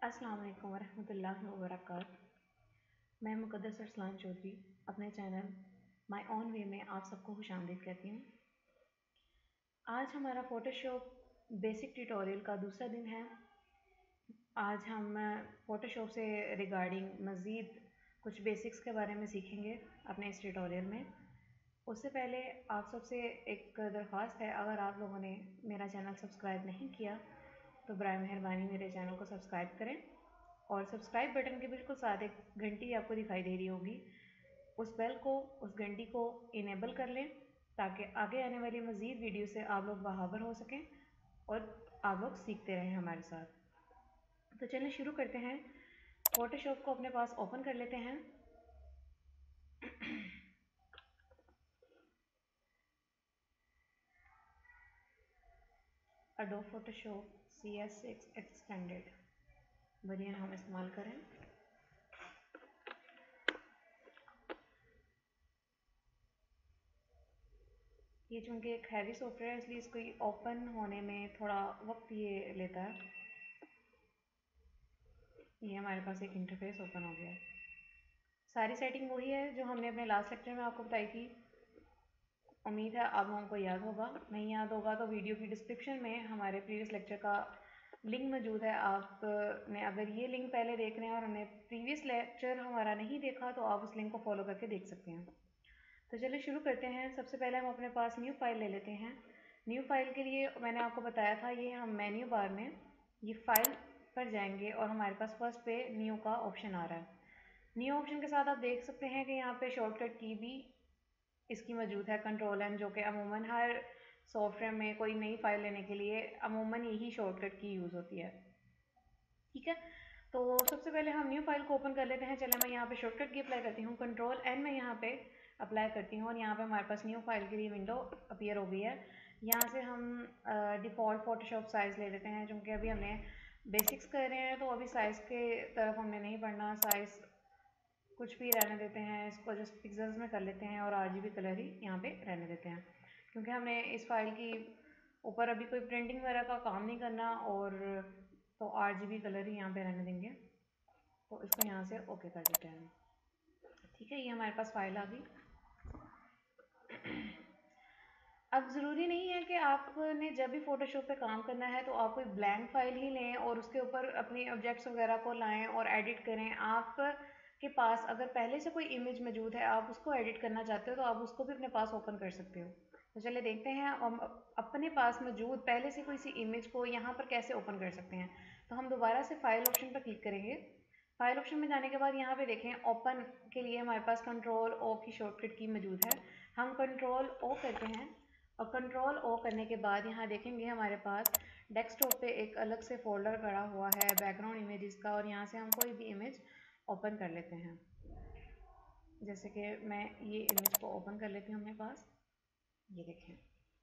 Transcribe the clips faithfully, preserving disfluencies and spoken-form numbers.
अस्सलाम वालेकुम वरहमतुल्लाहि वबरकातुहू। मैं मुक़द्दस अरसलान चौधरी अपने चैनल माय ऑन वे में आप सबको खुशामदीद कहती हूँ। आज हमारा फ़ोटोशॉप बेसिक ट्यूटोरियल का दूसरा दिन है। आज हम फ़ोटोशॉप से रिगार्डिंग मज़ीद कुछ बेसिक्स के बारे में सीखेंगे अपने इस ट्यूटोरियल में। उससे पहले आप सबसे एक दरख्वास्त है, अगर आप लोगों ने मेरा चैनल सब्सक्राइब नहीं किया तो बराए मेहरबानी मेरे चैनल को सब्सक्राइब करें और सब्सक्राइब बटन के बिल्कुल साथ एक घंटी आपको दिखाई दे रही होगी, उस बेल को उस घंटी को इनेबल कर लें ताकि आगे आने वाली मज़ीद वीडियो से आप लोग बाखबर हो सकें और आप लोग सीखते रहें हमारे साथ। तो चलिए शुरू करते हैं। फ़ोटोशॉप को अपने पास ओपन कर लेते हैं। Adobe Photoshop C S six extended variant हम इस्तेमाल करें। ये चूँकि एक हैवी सॉफ्टवेयर है इसलिए इसको ओपन होने में थोड़ा वक्त ये लेता है। ये हमारे पास एक इंटरफेस ओपन हो गया है। सारी सेटिंग वही है जो हमने अपने लास्ट लेक्चर में आपको बताई थी। उम्मीद है आप लोगों को याद होगा, नहीं याद होगा तो वीडियो की डिस्क्रिप्शन में हमारे प्रीवियस लेक्चर का लिंक मौजूद है। आपने अगर ये लिंक पहले देख रहे हैं और हमने प्रीवियस लेक्चर हमारा नहीं देखा तो आप उस लिंक को फॉलो करके देख सकते हैं। तो चलिए शुरू करते हैं। सबसे पहले हम अपने पास न्यू फाइल ले लेते हैं। न्यू फाइल के लिए मैंने आपको बताया था, ये हम मेन्यू बार में ये फाइल पर जाएंगे और हमारे पास फर्स्ट पे न्यू का ऑप्शन आ रहा है। न्यू ऑप्शन के साथ आप देख सकते हैं कि यहाँ पे शॉर्टकट की भी इसकी मौजूद है, कंट्रोल एन, जो कि अमूमन हर सॉफ्टवेयर में कोई नई फाइल लेने के लिए अमूमन यही शॉर्टकट की यूज़ होती है। ठीक है, तो सबसे पहले हम न्यू फाइल को ओपन कर लेते हैं। चले मैं यहाँ पे शॉर्टकट की अप्लाई करती हूँ, कंट्रोल एन में यहाँ पे अप्लाई करती हूँ और यहाँ पे हमारे पास न्यू फाइल के लिए विंडो अपीयर हो गई है। यहाँ से हम डिफ़ॉल्ट फोटोशॉप साइज़ ले लेते हैं, क्योंकि अभी हमने बेसिक्स कर रहे हैं तो अभी साइज़ के तरफ हमने नहीं पढ़ना। साइज़ कुछ भी रहने देते हैं, इसको जस्ट पिक्सल्स में कर लेते हैं और आरजीबी कलर ही यहाँ पे रहने देते हैं, क्योंकि हमने इस फाइल की ऊपर अभी कोई प्रिंटिंग वगैरह का काम नहीं करना, और तो आरजीबी कलर ही यहाँ पे रहने देंगे। तो इसको यहाँ से ओके कर देते हैं। ठीक है, ये हमारे पास फाइल आ गई। अब ज़रूरी नहीं है कि आपने जब भी फ़ोटोशॉप पे काम करना है तो आप कोई ब्लैंक फाइल ही लें और उसके ऊपर अपनी ऑब्जेक्ट्स वगैरह को लाएं और एडिट करें। आप के पास अगर पहले से कोई इमेज मौजूद है, आप उसको एडिट करना चाहते हो तो आप उसको भी अपने पास ओपन कर सकते हो। तो चलिए देखते हैं हम अपने पास मौजूद पहले से कोई सी इमेज को यहाँ पर कैसे ओपन कर सकते हैं। तो हम दोबारा से फाइल ऑप्शन पर क्लिक करेंगे। फाइल ऑप्शन में जाने के बाद यहाँ पे देखें, ओपन के लिए हमारे पास कंट्रोल ओ की शॉर्टकट की मौजूद है। हम कंट्रोल ओ करते हैं और कंट्रोल ओ करने के बाद यहाँ देखेंगे हमारे पास डेस्कटॉप पे एक अलग से फोल्डर पड़ा हुआ है बैकग्राउंड इमेजेस का, और यहाँ से हम कोई भी इमेज ओपन कर लेते हैं। जैसे कि मैं ये इमेज को ओपन कर लेती हूँ अपने पास, ये देखें।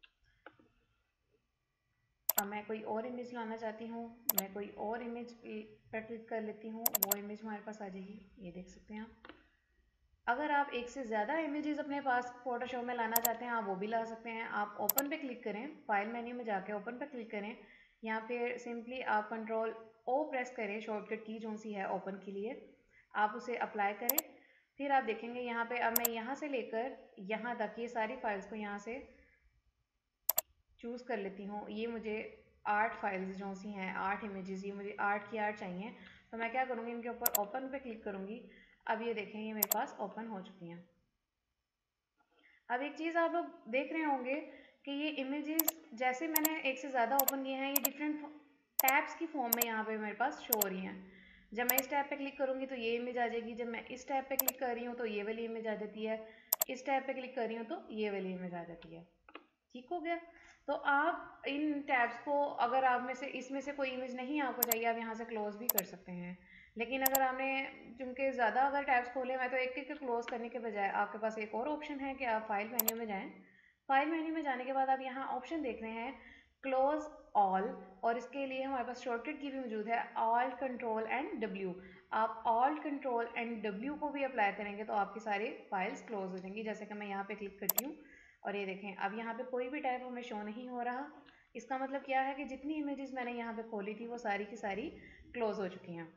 अब मैं कोई और इमेज लाना चाहती हूँ, मैं कोई और इमेज पर क्लिक कर लेती हूँ, वो इमेज हमारे पास आ जाएगी, ये देख सकते हैं आप। अगर आप एक से ज़्यादा इमेजेस अपने पास फोटोशॉप में लाना चाहते हैं, आप वो भी ला सकते हैं। आप ओपन पे क्लिक करें, फाइल मेन्यू में जाके ओपन पे क्लिक करें। यहाँ पे सिंपली आप कंट्रोल ओ प्रेस करें, शॉर्टकट की जो सी है ओपन के लिए, आप उसे अप्लाई करें। फिर आप देखेंगे यहाँ पे अब मैं यहाँ से लेकर यहाँ तक ये सारी फाइल्स को यहाँ से चूज़ कर लेती हूँ। ये मुझे आठ फाइल्स जो सी हैं, आठ इमेजेस, ये मुझे आठ की आठ चाहिए। तो मैं क्या करूँगी, इनके ऊपर ओपन पे क्लिक करूँगी। अब ये देखें, ये मेरे पास ओपन हो चुकी हैं। अब एक चीज़ आप लोग देख रहे होंगे कि ये इमेजेस जैसे मैंने एक से ज़्यादा ओपन किए हैं, ये डिफरेंट टैब्स की फॉर्म में यहाँ पे मेरे पास शो हो रही हैं। जब मैं इस टैब पे क्लिक करूँगी तो ये इमेज आ जाएगी, जब मैं इस टैब पे क्लिक कर रही हूँ तो ये वाली इमेज आ जाती है, इस टैब पे क्लिक कर रही हूँ तो ये वाली इमेज आ जाती है। ठीक हो गया। तो आप इन टैब्स को, अगर आप में से इसमें से कोई इमेज नहीं आपको चाहिए, आप यहाँ से क्लोज भी कर सकते हैं। लेकिन अगर आपने चूँकि ज़्यादा अगर टैब्स खोले हैं तो एक एक क्लोज करने के बजाय आपके पास एक और ऑप्शन है कि आप फाइल मेन्यू में जाएं। फाइल मेन्यू में जाने के बाद आप यहाँ ऑप्शन देख रहे हैं क्लोज ऑल, और इसके लिए हमारे पास शॉर्टकट की भी मौजूद है, ऑल्ट कंट्रोल एंड डब्ल्यू। आप ऑल्ट कंट्रोल एंड डब्ल्यू को भी अप्लाई करेंगे तो आपकी सारी फाइल्स क्लोज हो जाएंगी। जैसे कि मैं यहाँ पे क्लिक करती हूँ और ये देखें, अब यहाँ पे कोई भी टैब हमें शो नहीं हो रहा। इसका मतलब क्या है कि जितनी इमेजेस मैंने यहाँ पे खोली थी वो सारी की सारी क्लोज हो चुकी हैं।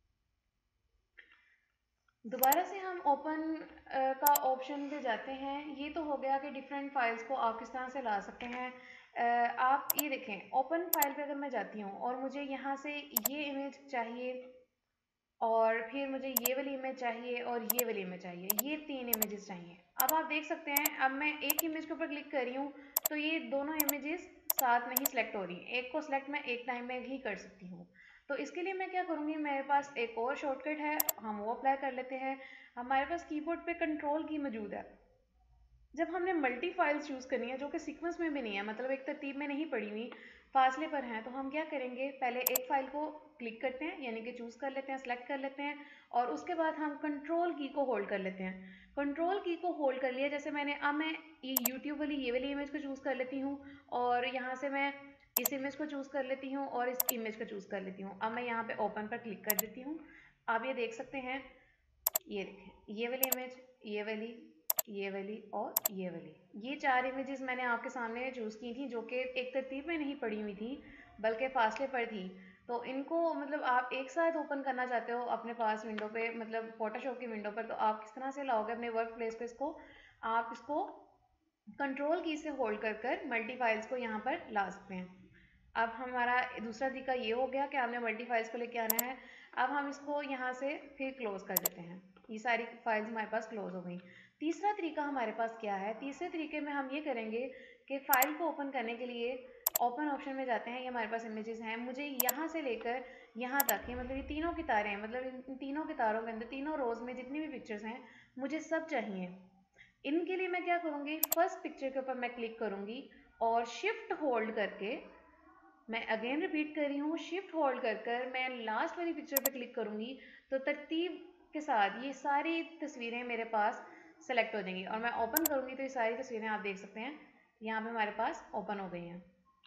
दोबारा से हम ओपन का ऑप्शन पे जाते हैं। ये तो हो गया कि डिफरेंट फाइल्स को आप किस तरह से ला सकते हैं। uh, आप ये देखें, ओपन फाइल पे अगर मैं जाती हूँ और मुझे यहाँ से ये इमेज चाहिए और फिर मुझे ये वाली इमेज चाहिए और ये वाली इमेज चाहिए, ये तीन इमेजेस चाहिए। अब आप देख सकते हैं, अब मैं एक इमेज के ऊपर क्लिक कर रही हूँ तो ये दोनों इमेजेस साथ में ही सिलेक्ट हो रही हैं। एक को सिलेक्ट मैं एक टाइम में ही कर सकती हूँ। तो इसके लिए मैं क्या करूँगी, मेरे पास एक और शॉर्टकट है, हम वो अप्लाई कर लेते हैं। हमारे पास कीबोर्ड पे कंट्रोल की मौजूद है। जब हमने मल्टी फाइल्स चूज़ करनी है जो कि सीक्वेंस में भी नहीं है, मतलब एक तरतीब में नहीं पड़ी हुई, फासले पर हैं, तो हम क्या करेंगे, पहले एक फ़ाइल को क्लिक करते हैं, यानी कि चूज़ कर लेते हैं, सेलेक्ट कर लेते हैं, और उसके बाद हम कंट्रोल की को होल्ड कर लेते हैं। कंट्रोल की को होल्ड कर लिया, जैसे मैंने, अब मैं ये यूट्यूब वाली ये वाली इमेज को चूज़ कर लेती हूँ और यहाँ से मैं इस इमेज को चूज़ कर लेती हूँ और इस इमेज को चूज़ कर लेती हूँ। अब मैं यहाँ पे ओपन पर क्लिक कर देती हूँ। आप ये देख सकते हैं, ये देखें, ये वाली इमेज, ये वाली, ये वाली और ये वाली, ये चार इमेजेस मैंने आपके सामने चूज़ की थी जो कि एक तरतीब में नहीं पड़ी हुई थी बल्कि फासले पर थी। तो इनको मतलब आप एक साथ ओपन करना चाहते हो अपने पास विंडो पे, मतलब फोटोशॉप की विंडो पर, तो आप किस तरह से लाओगे अपने वर्क प्लेस पे इसको, आप इसको कंट्रोल की से होल्ड कर कर मल्टी फाइल्स को यहाँ पर ला सकते हैं। अब हमारा दूसरा तरीका ये हो गया कि आपने मल्टी फाइल्स को लेके आना है। अब हम इसको यहाँ से फिर क्लोज कर देते हैं। ये सारी फाइल्स हमारे पास क्लोज हो गई। तीसरा तरीका हमारे पास क्या है, तीसरे तरीके में हम ये करेंगे कि फ़ाइल को ओपन करने के लिए ओपन ऑप्शन में जाते हैं। ये हमारे पास इमेजेस हैं, मुझे यहाँ से लेकर यहाँ तक, ये मतलब ये तीनों की तारें हैं, मतलब इन तीनों की तारों के अंदर तीनों रोज़ में जितनी भी पिक्चर्स हैं मुझे सब चाहिए। इनके लिए मैं क्या करूँगी, फर्स्ट पिक्चर के ऊपर मैं क्लिक करूँगी और शिफ्ट होल्ड करके, मैं अगेन रिपीट कर रही हूँ, शिफ्ट होल्ड कर कर मैं लास्ट वाली पिक्चर पे क्लिक करूँगी तो तरतीब के साथ ये सारी तस्वीरें मेरे पास सेलेक्ट हो जाएंगी और मैं ओपन करूँगी तो ये सारी तस्वीरें आप देख सकते हैं यहाँ पे हमारे पास ओपन हो गई हैं।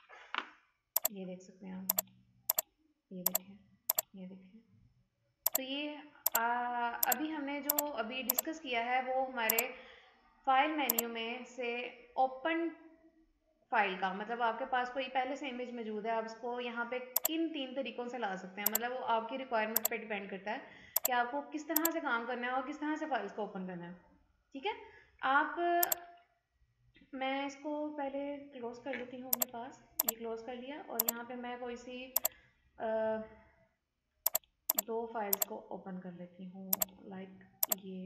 ये देख सकते हैं आप, ये देखें, ये देखें। तो ये आ, अभी हमने जो अभी डिस्कस किया है वो हमारे फाइल मेन्यू में से ओपन फाइल का, मतलब आपके पास कोई पहले से इमेज मौजूद है, आप इसको यहाँ पे किन तीन तरीकों से ला सकते हैं, मतलब वो आपकी रिक्वायरमेंट पे डिपेंड करता है कि आपको किस तरह से काम करना है और किस तरह से फाइल्स को ओपन करना है। ठीक है, आप, मैं इसको पहले क्लोज कर लेती हूँ अपने पास, ये क्लोज कर लिया और यहाँ पे मैं कोई सी आ, दो फाइल्स को ओपन कर लेती हूँ, लाइक ये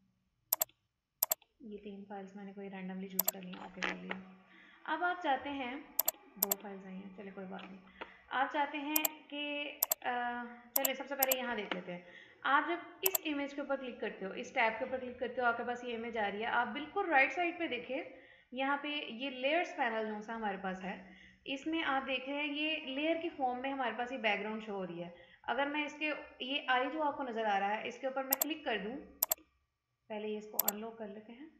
ये तीन फाइल्स मैंने कोई रैंडमली चूज़ कर लिया, ओके कर लिया। अब आप चाहते हैं, दो फाइल्स आई हैं, चलिए कोई बात नहीं, आप चाहते हैं कि चलिए सबसे पहले यहाँ देख लेते हैं। आप जब इस इमेज के ऊपर क्लिक करते हो, इस टैब के ऊपर क्लिक करते हो, आपके पास ये इमेज आ रही है, आप बिल्कुल राइट साइड पे देखें, यहाँ पे ये लेयर्स पैनल जो सा हमारे पास है, इसमें आप देख रहे हैं ये लेयर की फॉर्म में हमारे पास ये बैकग्राउंड शो हो रही है। अगर मैं इसके, ये आई जो आपको नज़र आ रहा है, इसके ऊपर मैं क्लिक कर दूँ, पहले ये इसको अनलॉक कर लेते हैं,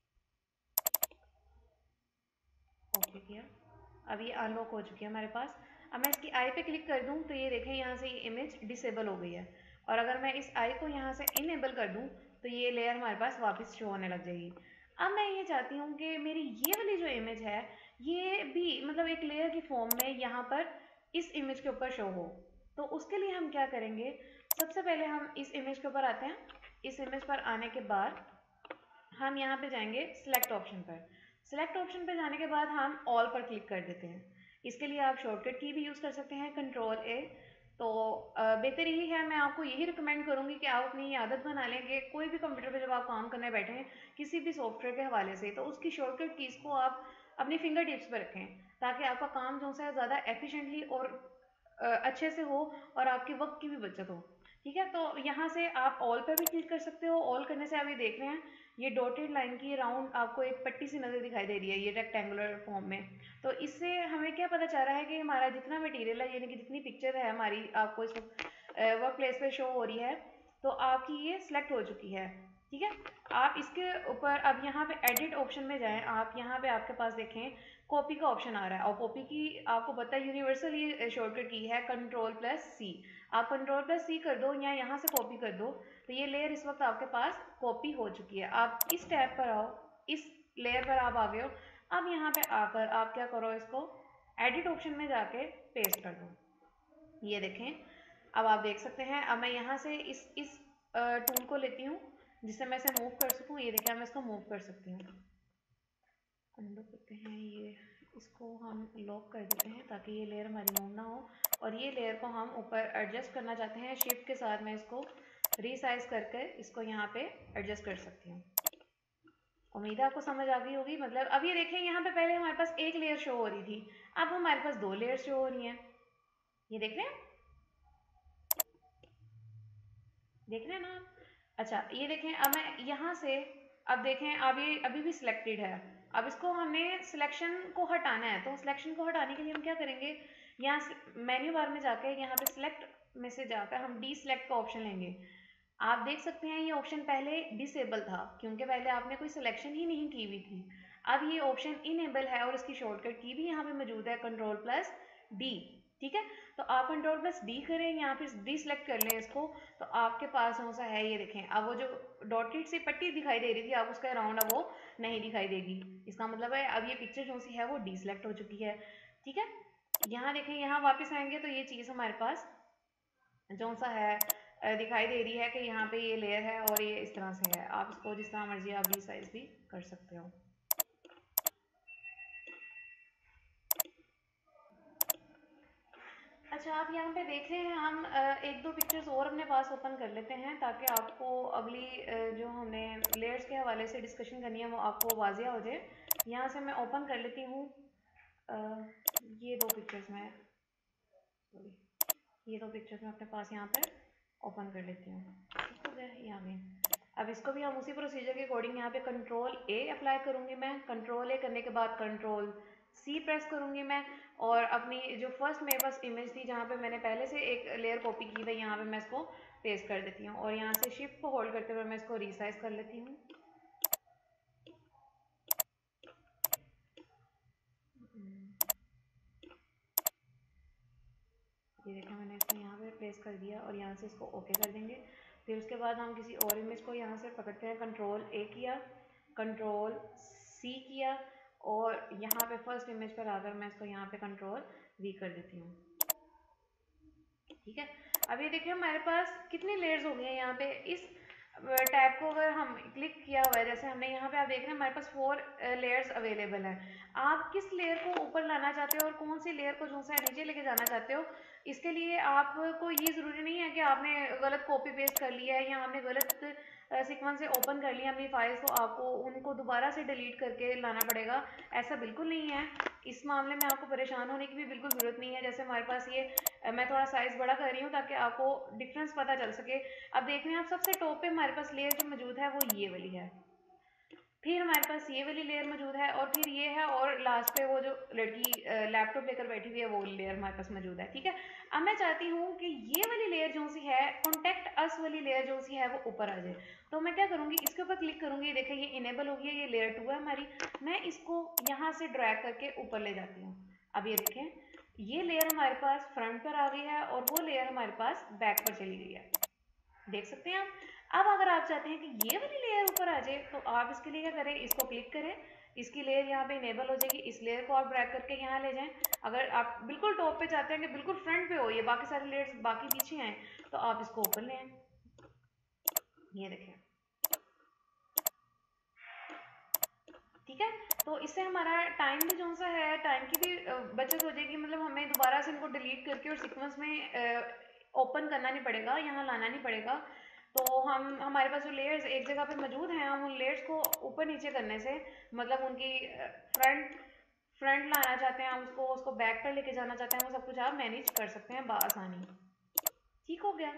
ओके किया, अब ये अनलॉक हो चुकी है हमारे पास। अब मैं इसकी आई पे क्लिक कर दूं तो ये देखें यहाँ से ये इमेज डिसेबल हो गई है, और अगर मैं इस आई को यहाँ से इनेबल कर दूं तो ये लेयर हमारे पास वापस शो होने लग जाएगी। अब मैं ये चाहती हूँ कि मेरी ये वाली जो इमेज है ये भी मतलब एक लेयर की फॉर्म में यहाँ पर इस इमेज के ऊपर शो हो, तो उसके लिए हम क्या करेंगे, सबसे पहले हम इस इमेज के ऊपर आते हैं। इस इमेज पर आने के बाद हम यहाँ पे जाएंगे सिलेक्ट ऑप्शन पर। सिलेक्ट ऑप्शन पर जाने के बाद हम ऑल पर क्लिक कर देते हैं। इसके लिए आप शॉर्टकट की भी यूज़ कर सकते हैं, कंट्रोल ए। तो बेहतर यही है, मैं आपको यही रिकमेंड करूँगी कि आप अपनी ये आदत बना लें कि कोई भी कंप्यूटर पे जब आप काम करने बैठे हैं किसी भी सॉफ्टवेयर के हवाले से, तो उसकी शॉर्टकट कीज़ को आप अपनी फिंगर टिप्स पर रखें ताकि आपका काम जो है ज़्यादा एफिशिएंटली और अच्छे से हो और आपके वक्त की भी बचत हो। ठीक है, तो यहाँ से आप ऑल पर भी क्लिक कर सकते हो। ऑल करने से आप ये देख रहे हैं ये डॉटेड लाइन की राउंड आपको एक पट्टी सी नज़र दिखाई दे रही है, ये रेक्टेंगुलर फॉर्म में। तो इससे हमें क्या पता चल रहा है कि हमारा जितना मटेरियल है, यानी कि जितनी पिक्चर है हमारी आपको इस वर्क प्लेस पे शो हो रही है, तो आपकी ये सिलेक्ट हो चुकी है। ठीक है, आप इसके ऊपर अब यहाँ पे एडिट ऑप्शन में जाएं, आप यहाँ पे आपके पास देखें कॉपी का ऑप्शन आ रहा है, और कॉपी की आपको पता है यूनिवर्सल ये शॉर्टकट की है कंट्रोल प्लस सी। आप कंट्रोल प्लस सी कर दो या यहाँ से कॉपी कर दो, तो ये लेयर इस वक्त आपके पास कॉपी हो चुकी है। आप इस टैब पर आओ, इस लेयर पर आप आ गए हो। अब यहाँ पे आकर आप क्या करो, इसको एडिट ऑप्शन में जाके पेस्ट कर दूँ। ये देखें, अब आप देख सकते हैं। अब मैं यहाँ से इस इस टूल को लेती हूँ जिससे मैं इसे मूव कर सकूँ। ये देखें, मैं इसको मूव कर सकती हूँ। अंडू करते हैं, ये इसको हम लॉक कर देते हैं ताकि ये लेयर हमारी मूव ना हो। और ये लेयर को हम ऊपर एडजस्ट करना चाहते हैं, शिफ्ट के साथ मैं इसको रीसाइज करके इसको यहाँ पे एडजस्ट कर सकती हूँ। उम्मीद है आपको समझ आ गई होगी। मतलब अब ये देखें, यहाँ पे पहले हमारे पास एक लेयर शो हो रही थी, अब हमारे पास दो लेयर शो हो रही हैं। ये देख रहे हैं, देख रहे हैं ना। अच्छा ये देखें, अब मैं यहाँ से, अब देखें, अब ये अभी भी सिलेक्टेड है। अब इसको हमने सिलेक्शन को हटाना है, तो सिलेक्शन को हटाने के लिए हम क्या करेंगे, यहाँ मेन्यू बार में जाकर यहाँ पे सिलेक्ट में से जाकर हम डी सिलेक्ट का ऑप्शन लेंगे। आप देख सकते हैं ये ऑप्शन पहले डिसेबल था क्योंकि पहले आपने कोई सिलेक्शन ही नहीं की हुई थी। अब ये ऑप्शन इनेबल है और इसकी शॉर्टकट की भी यहाँ पे मौजूद है, कंट्रोल प्लस डी। ठीक है, तो आप कंट्रोल प्लस डी करें, यहाँ पे डी सिलेक्ट कर लें इसको, तो आपके पास कौन सा है ये देखें। अब वो जो डॉटेड सी पट्टी दिखाई दे रही थी, अब उसका अराउंड अब वो नहीं दिखाई देगी। इसका मतलब है अब ये पिक्चर जो सी है वो डी सिलेक्ट हो चुकी है। ठीक है, यहाँ देखें, यहाँ वापस आएंगे तो ये चीज़ हमारे पास जो सा है दिखाई दे रही है कि यहाँ पे ये लेयर है और ये इस तरह से है। आप इसको जिस तरह मर्जी आप रीसाइज भी कर सकते हो। अच्छा आप यहाँ पे देख रहे हैं, हम एक दो पिक्चर्स और अपने पास ओपन कर लेते हैं ताकि आपको अगली जो हमने लेयर्स के हवाले से डिस्कशन करनी है वो आपको वाजिया हो जाए। यहाँ से मैं ओपन कर लेती हूँ ये दो पिक्चर्स में, ये दो पिक्चर्स में अपने पास यहाँ पर ओपन कर लेती हूँ। ठीक हो गया, ये आ गए। अब इसको भी हम उसी प्रोसीजर के अकॉर्डिंग यहाँ पे कंट्रोल ए अप्लाई करूँगी मैं। कंट्रोल ए करने के बाद कंट्रोल सी प्रेस करूँगी मैं, और अपनी जो फर्स्ट मेरे पास इमेज थी जहाँ पे मैंने पहले से एक लेयर कॉपी की थी, यहाँ पे मैं इसको पेस्ट कर देती हूँ और यहाँ से शिफ्ट को होल्ड करते हुए मैं इसको रीसाइज कर लेती हूँ। ये देखा मैंने इसको यहाँ पे प्लेस कर दिया और यहाँ से इसको ओके कर देंगे। फिर उसके बाद हम किसी और इमेज को यहाँ से पकड़ते हैं, कंट्रोल ए किया, कंट्रोल सी किया, और यहाँ पे फर्स्ट इमेज पर आकर मैं इसको यहाँ पे कंट्रोल वी कर देती हूँ। ठीक है, अब ये देखिए हमारे पास कितनी लेयर्स हो गई हैं। यहाँ पे इस टैब को अगर हम क्लिक किया हुआ है, जैसे हमने यहाँ पे आप देख रहे हैं हमारे पास फोर लेयर्स अवेलेबल हैं। आप किस लेयर को ऊपर लाना चाहते हो और कौन सी लेयर को जो सा नीचे लेके जाना चाहते हो, इसके लिए आपको ये ज़रूरी नहीं है कि आपने गलत कॉपी पेस्ट कर लिया है या आपने गलत सीक्वेंस से ओपन कर लिया अपनी फाइल्स, तो आपको उनको दोबारा से डिलीट करके लाना पड़ेगा। ऐसा बिल्कुल नहीं है, इस मामले में आपको परेशान होने की भी बिल्कुल ज़रूरत नहीं है। जैसे हमारे पास ये, मैं थोड़ा साइज़ बड़ा कर रही हूँ ताकि आपको डिफरेंस पता चल सके। अब देख रहे हैं आप, सबसे टॉप पे हमारे पास लेयर जो मौजूद है वो ये वाली है, फिर हमारे पास ये वाली लेयर मौजूद है, और फिर ये है, और लास्ट पे वो जो लड़की लैपटॉप लेकर बैठी हुई है वो लेयर हमारे पास मौजूद है। ठीक है, अब मैं चाहती हूँ कि ये वाली लेयर जो सी है, कॉन्टेक्ट अस वाली लेयर जो सी है वो ऊपर आ जाए। तो मैं क्या करूँगी, इसके ऊपर क्लिक करूँगी, देखिए ये इनेबल हो गई है, ये लेयर टू है हमारी। मैं इसको यहाँ से ड्रैग करके ऊपर ले जाती हूँ। अब ये देखें, ये लेयर हमारे पास फ्रंट पर आ गई है और वो लेयर हमारे पास बैक पर चली गई है, देख सकते हैं आप। अब अगर आप चाहते हैं कि ये वाली लेयर ऊपर आ जाए तो आप इसके लिए क्या करें, इसको क्लिक करें, इसकी लेयर यहाँ पे इनेबल हो जाएगी, इस लेयर को आप ड्रैग करके यहाँ ले जाएं। अगर आप बिल्कुल टॉप पे चाहते हैं कि बिल्कुल फ्रंट पे हो, ये बाकी सारे लेयर्स बाकी पीछे हैं, तो आप इसको ऊपर ले आए। ये देखें, ठीक है, तो इससे हमारा टाइम भी जो सा है, टाइम की भी बचत हो जाएगी। मतलब हमें दोबारा से इनको डिलीट करके और सीक्वेंस में ओपन करना नहीं पड़ेगा, यहाँ लाना नहीं पड़ेगा। तो हम, हमारे पास जो लेयर्स एक जगह पे मौजूद हैं, हम उन लेयर्स को ऊपर नीचे करने से, मतलब उनकी फ्रंट फ्रंट लाना चाहते हैं, हम उसको उसको बैक पर लेके जाना चाहते हैं, वो सब कुछ आप मैनेज कर सकते हैं बआसानी। ठीक हो गया।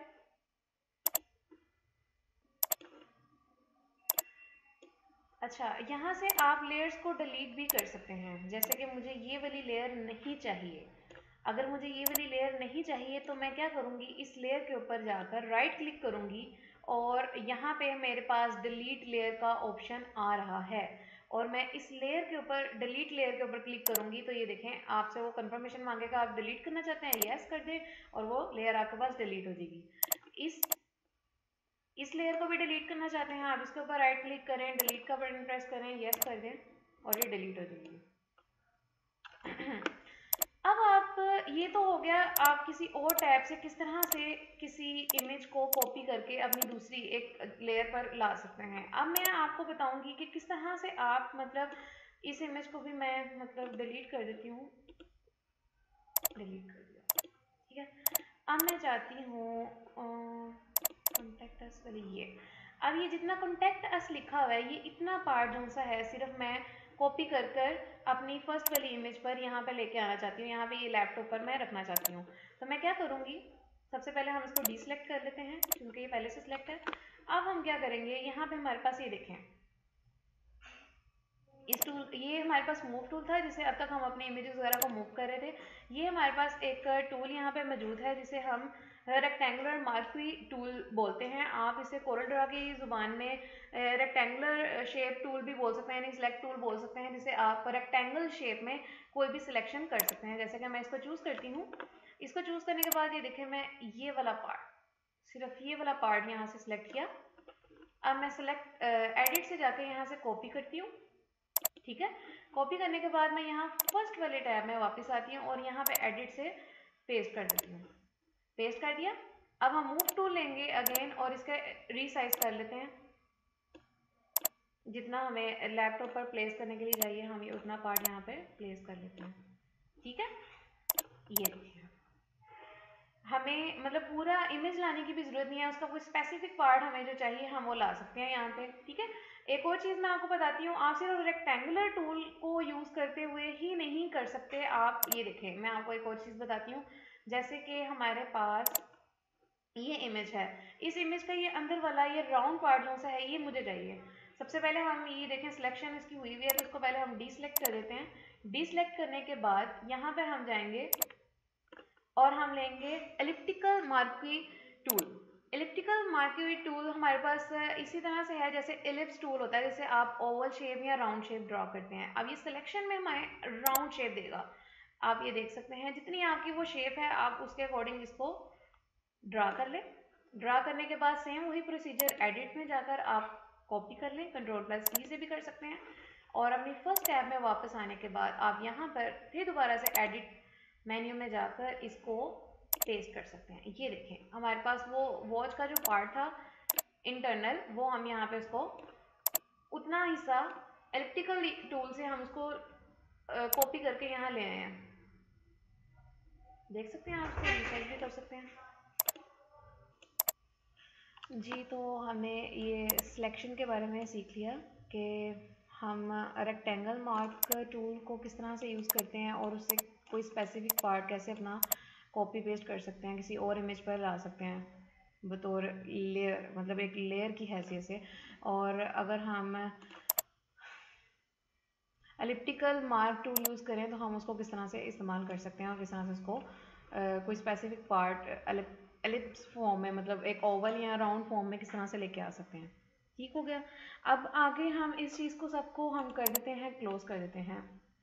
अच्छा, यहाँ से आप लेयर्स को डिलीट भी कर सकते हैं। जैसे कि मुझे ये वाली लेयर नहीं चाहिए, अगर मुझे ये वाली लेयर नहीं चाहिए तो मैं क्या करूँगी, इस लेयर के ऊपर जाकर राइट क्लिक करूँगी और यहाँ पे मेरे पास डिलीट लेयर का ऑप्शन आ रहा है, और मैं इस लेयर के ऊपर, डिलीट लेयर के ऊपर क्लिक करूँगी तो ये देखें, आपसे वो कंफर्मेशन मांगेगा, आप डिलीट करना चाहते हैं, यस कर दें, और वो लेयर आपके पास डिलीट हो जाएगी। इस इस लेयर को भी डिलीट करना चाहते हैं, आप इसके ऊपर राइट क्लिक करें, डिलीट का बटन प्रेस करें, यस कर दें, और ये डिलीट हो जाएगी। अब आप, ये तो हो गया आप किसी और टैब से किस तरह से किसी इमेज को कॉपी करके अपनी दूसरी एक लेयर पर ला सकते हैं। अब मैं आपको बताऊंगी कि किस तरह से आप मतलब इस इमेज को भी मैं मतलब डिलीट कर देती हूँ, डिलीट कर दिया, ठीक है। अब मैं चाहती हूँ कॉन्टेक्ट अस वाली ये, अब ये जितना कॉन्टेक्ट अस लिखा हुआ है ये इतना पार्ट जो सा है सिर्फ मैं कॉपी कर कर अपनी फर्स्ट वाली इमेज पर यहाँ पे लेके आना चाहती हूँ, यहाँ पे ये लैपटॉप पर मैं रखना चाहती हूँ। तो मैं क्या करूँगी, सबसे पहले हम इसको डीसेलेक्ट कर लेते हैं क्योंकि ये पहले से सिलेक्ट है। अब हम क्या करेंगे, यहाँ पे हमारे पास ये देखें इस टूल, ये हमारे पास मूव टूल था जिसे अब तक हम अपने इमेजेस वगैरह को मूव कर रहे थे। ये हमारे पास एक टूल यहाँ पे मौजूद है जिसे हम रेक्टेंगुलर मार्क्वी टूल बोलते हैं। आप इसे कोरल ड्रा की ज़ुबान में रेक्टेंगुलर शेप टूल भी बोल सकते हैं, यानी सिलेक्ट टूल बोल सकते हैं, जिसे आप रेक्टेंगल शेप में कोई भी सिलेक्शन कर सकते हैं। जैसे कि मैं इसको चूज़ करती हूँ, इसको चूज़ करने के बाद ये देखें मैं ये वाला पार्ट, सिर्फ ये वाला पार्ट यहाँ से सिलेक्ट किया। अब मैं सिलेक्ट एडिट से जाके यहाँ से कॉपी करती हूँ, ठीक है। कॉपी करने के बाद मैं यहाँ फर्स्ट वाले टैब में वापस आती हूँ और यहाँ पे एडिट से पेस्ट कर देती हूँ, पेस्ट कर दिया। अब हम मूव टूल लेंगे अगेन और इसका रीसाइज कर लेते हैं, जितना हमें लैपटॉप पर प्लेस करने के लिए चाहिए हम ये उतना पार्ट यहाँ पे प्लेस कर लेते हैं, ठीक है। ये देखिए हमें मतलब पूरा इमेज लाने की भी जरूरत नहीं है, उसका कोई स्पेसिफिक पार्ट हमें जो चाहिए हम वो ला सकते हैं यहाँ पे, ठीक है। एक और चीज़ मैं आपको बताती हूँ, आप सिर्फ रेक्टेंगुलर टूल को यूज़ करते हुए ही नहीं कर सकते आप। ये देखें मैं आपको एक और चीज़ बताती हूँ, जैसे कि हमारे पास ये इमेज है, इस इमेज का ये अंदर वाला ये राउंड पार्ट जो सा है ये मुझे चाहिए। सबसे पहले हम ये देखें सिलेक्शन इसकी हुई हुई है तो इसको पहले हम डीसेलेक्ट कर देते हैं। डीसेलेक्ट करने के बाद यहाँ पर हम जाएंगे और हम लेंगे elliptical marquee tool. Elliptical marquee tool हमारे पास इसी तरह से है जैसे एलिप्स टूल होता है, जैसे आप ओवल शेप या राउंड शेप ड्रॉ करते हैं। अब ये सिलेक्शन में हमें राउंड शेप देगा, आप ये देख सकते हैं जितनी आपकी वो शेप है आप उसके अकॉर्डिंग इसको ड्रा कर लें। ड्रा करने के बाद सेम वही प्रोसीजर एडिट में जाकर आप कॉपी कर लें, कंट्रोल प्लस टी से भी कर सकते हैं। और अपनी फर्स्ट टैब में वापस आने के बाद आप यहाँ पर फिर दोबारा से एडिट मेन्यू में जाकर इसको पेस्ट कर सकते हैं। ये देखें हमारे पास वो वॉच का जो पार्ट था इंटरनल, वो हम यहाँ पे इसको उतना हिस्सा एलिप्टिकल टूल से हम उसको कॉपी करके यहाँ ले आए हैं, देख सकते हैं। आप इसको रिसाइज भी कर सकते हैं जी। तो हमने ये सिलेक्शन के बारे में सीख लिया कि हम रेक्टेंगल मार्क टूल को किस तरह से यूज़ करते हैं और उससे कोई स्पेसिफिक पार्ट कैसे अपना कॉपी पेस्ट कर सकते हैं, किसी और इमेज पर ला सकते हैं बतौर लेयर, मतलब एक लेयर की हैसियत से। और अगर हम एलिप्टिकल मार्क टूल यूज़ करें तो हम उसको किस तरह से इस्तेमाल कर सकते हैं और किस तरह से उसको आ, कोई स्पेसिफिक पार्ट एलिप्स फॉर्म में, मतलब एक ओवल या राउंड फॉर्म में किस तरह से लेके आ सकते हैं। ठीक हो गया। अब आगे हम इस चीज़ को सबको हम कर देते हैं, क्लोज कर देते हैं।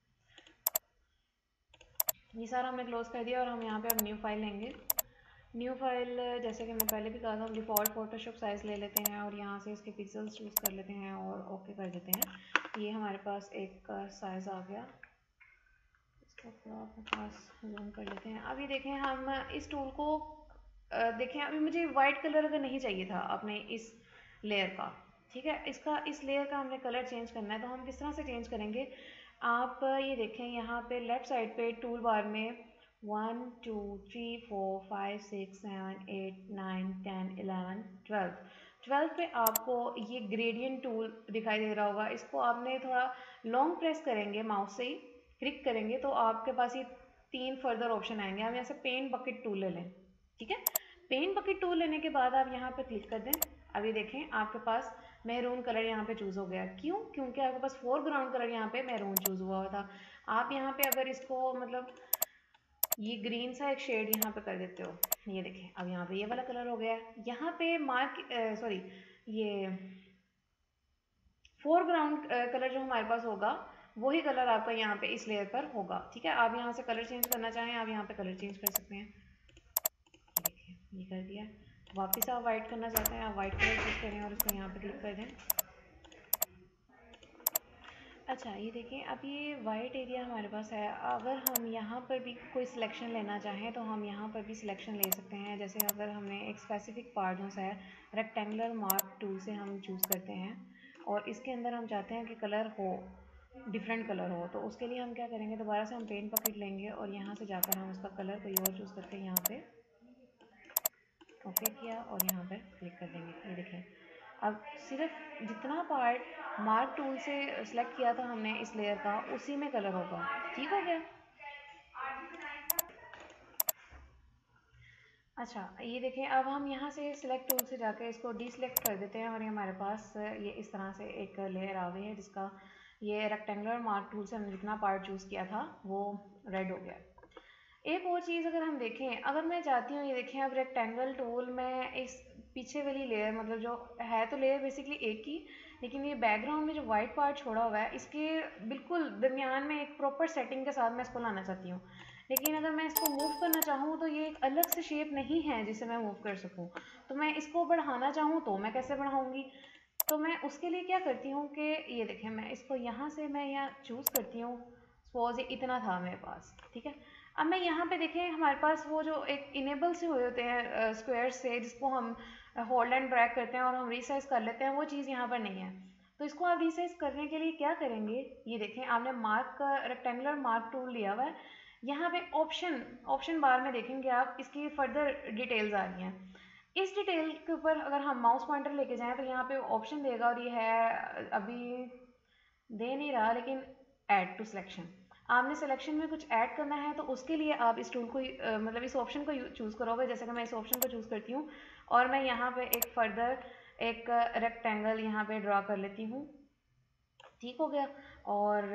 ये सारा हमने क्लोज कर दिया और हम यहाँ पे अब न्यू फाइल लेंगे। न्यू फाइल जैसे कि मैं पहले भी कहा था, हम डिफ़ॉल्ट फोटोशॉप साइज़ ले लेते हैं और यहाँ से इसके पिक्सल्स चूज़ कर लेते हैं और ओके कर देते हैं। ये हमारे पास एक साइज़ आ गया, इसको थोड़ा अपने पास जूम कर लेते हैं। अभी देखें हम इस टूल को देखें, अभी मुझे वाइट कलर अगर नहीं चाहिए था अपने इस लेयर का, ठीक है, इसका इस लेयर का हमने कलर चेंज करना है तो हम किस तरह से चेंज करेंगे। आप ये देखें यहाँ पे लेफ़्ट साइड पे टूल बार में one two three four five six seven eight nine ten eleven twelve, twelve पे आपको ये ग्रेडियंट टूल दिखाई दे रहा होगा। इसको आपने थोड़ा लॉन्ग प्रेस करेंगे, माउस से ही क्लिक करेंगे तो आपके पास ये तीन फर्दर ऑप्शन आएंगे। हम यहाँ से पेंट बकेट टूल ले लें, ठीक है। पेंट बकेट टूल लेने के बाद आप यहाँ पे क्लिक कर दें। अभी देखें आपके पास मैरून कलर यहाँ पे चूज़ हो गया। क्यों? क्योंकि आपके पास फोरग्राउंड कलर यहाँ पे मैरून चूज़ हुआ हुआ था। आप यहाँ पे अगर इसको मतलब ये ग्रीन सा एक शेड यहाँ पे कर देते हो, ये देखें अब यहाँ पे ये वाला कलर हो गया। यहाँ पे मार्क सॉरी ये फोरग्राउंड कलर जो हमारे पास होगा वही कलर आपका यहाँ पे इस लेयर पर होगा, ठीक है। आप यहाँ से कलर चेंज करना चाहें आप यहाँ पे कलर चेंज कर सकते हैं। ये देखिए ये कर दिया। वापस आप वाइट करना चाहते हैं आप वाइट कलर चूज करें और इसको यहाँ पे क्लिक कर दें। अच्छा ये देखिए, अब ये वाइट एरिया हमारे पास है। अगर हम यहाँ पर भी कोई सिलेक्शन लेना चाहें तो हम यहाँ पर भी सिलेक्शन ले सकते हैं। जैसे अगर हमने एक स्पेसिफिक पार्ट जो है रेक्टेंगुलर मार्क टूल से हम चूज़ करते हैं और इसके अंदर हम चाहते हैं कि कलर हो, डिफरेंट कलर हो, तो उसके लिए हम क्या करेंगे, दोबारा से हम पेन पकड़ लेंगे और यहाँ से जाकर हम उसका कलर कोई और चूज़ करके यहाँ पे ओके किया और यहाँ पर क्लिक कर देंगे। ये देखें, अब सिर्फ जितना पार्ट मार्क टूल से सिलेक्ट किया था हमने इस लेयर का, उसी में कलर होगा। ठीक हो गया। अच्छा ये देखें, अब हम यहाँ से सिलेक्ट टूल से जाकर इसको डीसिलेक्ट कर देते हैं और ये हमारे पास ये इस तरह से एक लेयर आ गई है जिसका ये रेक्टेंगुलर मार्क टूल से हमने जितना पार्ट चूज़ किया था वो रेड हो गया। एक और चीज़ अगर हम देखें, अगर मैं चाहती हूँ, ये देखें अब रेक्टेंगल टूल में इस पीछे वाली लेयर, मतलब जो है तो लेयर बेसिकली एक ही, लेकिन ये बैकग्राउंड में जो वाइट पार्ट छोड़ा हुआ है इसके बिल्कुल दरमियान में एक प्रॉपर सेटिंग के साथ मैं इसको लाना चाहती हूँ। लेकिन अगर मैं इसको मूव करना चाहूँ तो ये एक अलग से शेप नहीं है जिसे मैं मूव कर सकूँ। तो मैं इसको बढ़ाना चाहूँ तो मैं कैसे बढ़ाऊँगी? तो मैं उसके लिए क्या करती हूँ कि ये देखें, मैं इसको यहाँ से मैं यहाँ चूज़ करती हूँ। सपोज ये इतना था मेरे पास, ठीक है। अब मैं यहाँ पे देखें, हमारे पास वो जो एक इनेबल से हुए होते हैं स्क्वायर से, जिसको हम होल्ड एंड ड्रैग करते हैं और हम रीसाइज कर लेते हैं, वो चीज़ यहाँ पर नहीं है। तो इसको आप रीसाइज करने के लिए क्या करेंगे, ये देखें, आपने मार्क का रेक्टेंगुलर मार्क टूल लिया हुआ है। यहाँ पे ऑप्शन ऑप्शन बार में देखेंगे आप, इसकी फर्दर डिटेल्स आ रही हैं। इस डिटेल के ऊपर अगर हम माउस पॉइंटर लेके जाएं तो यहाँ पे ऑप्शन देगा और ये है, अभी दे नहीं रहा, लेकिन ऐड टू सिलेक्शन। आपने सिलेक्शन में कुछ ऐड करना है तो उसके लिए आप इस टूल को अ, मतलब इस ऑप्शन को चूज़ करोगे। जैसे कि मैं इस ऑप्शन को चूज़ करती हूँ और मैं यहाँ पे एक फर्दर एक रेक्टेंगल यहाँ पे ड्रा कर लेती हूँ। ठीक हो गया। और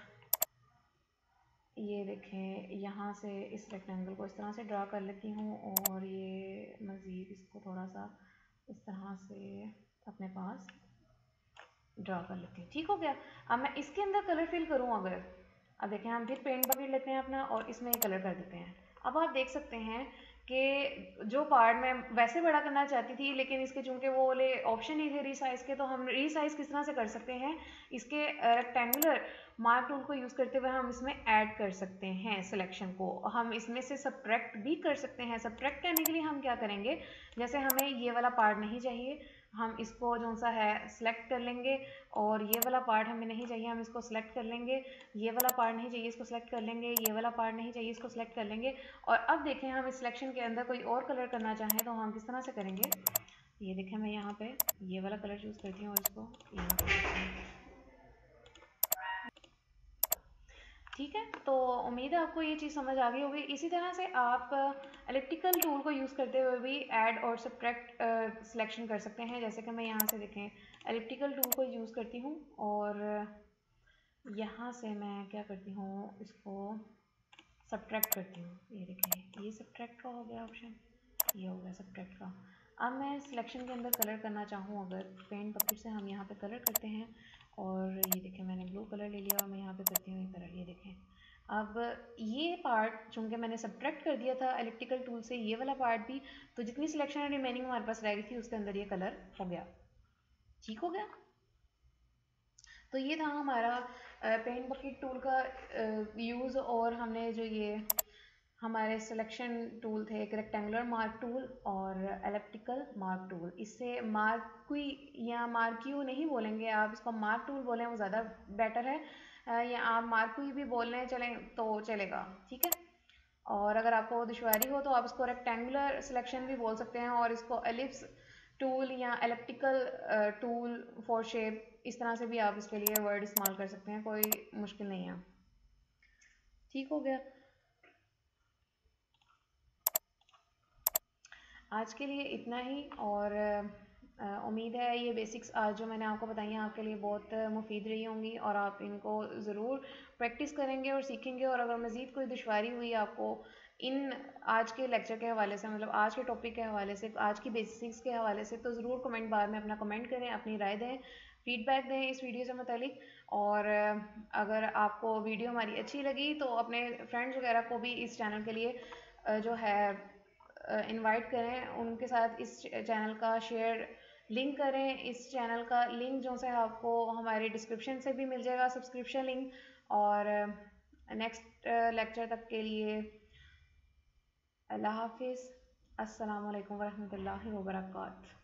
ये देखें, यहाँ से इस रेक्टेंगल को इस तरह से ड्रा कर लेती हूँ और ये मज़ीद इसको थोड़ा सा इस तरह से अपने पास ड्रा कर लेती हूँ। ठीक हो गया। अब मैं इसके अंदर कलर फिल करूँ अगर, अब देखें, हम फिर पेन पकड़ लेते हैं अपना और इसमें कलर कर देते हैं। अब आप देख सकते हैं कि जो पार्ट मैं वैसे बड़ा करना चाहती थी, लेकिन इसके चूंकि वो वाले ऑप्शन नहीं थे रीसाइज के, तो हम रीसाइज किस तरह से कर सकते हैं, इसके रेक्टेंगुलर मार्क टूल को यूज़ करते हुए हम इसमें ऐड कर सकते हैं सिलेक्शन को। हम इसमें से सब्ट्रैक्ट भी कर सकते हैं। सब्ट्रैक्ट करने के लिए हम क्या करेंगे, जैसे हमें ये वाला पार्ट नहीं चाहिए, हम इसको जो सा है सिलेक्ट कर लेंगे, और ये वाला पार्ट हमें नहीं चाहिए, हम इसको सिलेक्ट कर लेंगे। ये वाला पार्ट नहीं चाहिए, इसको सिलेक्ट कर लेंगे। ये वाला पार्ट नहीं चाहिए, इसको सिलेक्ट कर लेंगे। और अब देखें, हम इस सिलेक्शन के अंदर कोई और कलर करना चाहें तो हम किस तरह से करेंगे। ये देखें, मैं यहाँ पे ये वाला कलर चूज़ करती हूँ और इसको यहाँ कर देती हूँ। ठीक है, तो उम्मीद है आपको ये चीज़ समझ आ गई होगी। इसी तरह से आप एलिप्टिकल टूल को यूज़ करते हुए भी ऐड और सब्ट्रैक्ट सिलेक्शन कर सकते हैं। जैसे कि मैं यहाँ से देखें एलिप्टिकल टूल को यूज़ करती हूँ और यहाँ से मैं क्या करती हूँ, इसको सब्ट्रैक्ट करती हूँ। ये देखें, ये सब्ट्रैक्ट का हो गया ऑप्शन, ये हो गया सब्ट्रैक्ट का। अब मैं सिलेक्शन के अंदर कलर करना चाहूँ अगर, पेंट बकेट से हम यहाँ पे कलर करते हैं और ये देखें मैंने ब्लू कलर ले लिया और मैं यहाँ पे करती हूँ ये कलर। ये देखें, अब ये पार्ट चूँकि मैंने सब्ट्रैक्ट कर दिया था इलेक्ट्रिकल टूल से, ये वाला पार्ट भी, तो जितनी सिलेक्शन रिमेनिंग हमारे पास रह गई थी उसके अंदर ये कलर हो गया। ठीक हो गया। तो ये था हमारा पेंट बकेट टूल का यूज़, और हमने जो ये हमारे सिलेक्शन टूल थे, एक रेक्टेंगुलर मार्क टूल और एलिप्टिकल मार्क टूल। इससे मार्क्वी या मार्क्यू नहीं बोलेंगे, आप इसको मार्क टूल बोलें वो ज़्यादा बेटर है, या आप मार्क्वी भी बोलने चलें तो चलेगा। ठीक है। और अगर आपको दुश्वारी हो तो आप इसको रेक्टेंगुलर सिलेक्शन भी बोल सकते हैं, और इसको एलिप्स टूल या एलिप्टिकल टूल फॉर शेप, इस तरह से भी आप इसके लिए वर्ड इस्तेमाल कर सकते हैं, कोई मुश्किल नहीं है। ठीक हो गया। आज के लिए इतना ही, और उम्मीद है ये बेसिक्स आज जो मैंने आपको बताई हैं आपके लिए बहुत मुफीद रही होंगी, और आप इनको ज़रूर प्रैक्टिस करेंगे और सीखेंगे। और अगर मज़ीद कोई दुश्वारी हुई आपको इन आज के लेक्चर के हवाले से, मतलब आज के टॉपिक के हवाले से, आज की बेसिक्स के हवाले से, तो ज़रूर कमेंट बार में अपना कमेंट करें, अपनी राय दें, फीडबैक दें इस वीडियो से मुतालिक। और अगर आपको वीडियो हमारी अच्छी लगी तो अपने फ्रेंड्स वगैरह को भी इस चैनल के लिए जो है इनवाइट करें, उनके साथ इस चैनल का शेयर लिंक करें इस चैनल का। लिंक जो है आपको हमारे डिस्क्रिप्शन से भी मिल जाएगा, सब्सक्रिप्शन लिंक। और नेक्स्ट लेक्चर तक के लिए अल्लाह हाफिज़। अस्सलाम वालेकुम वरहमतुल्लाहि वबरकातुहू।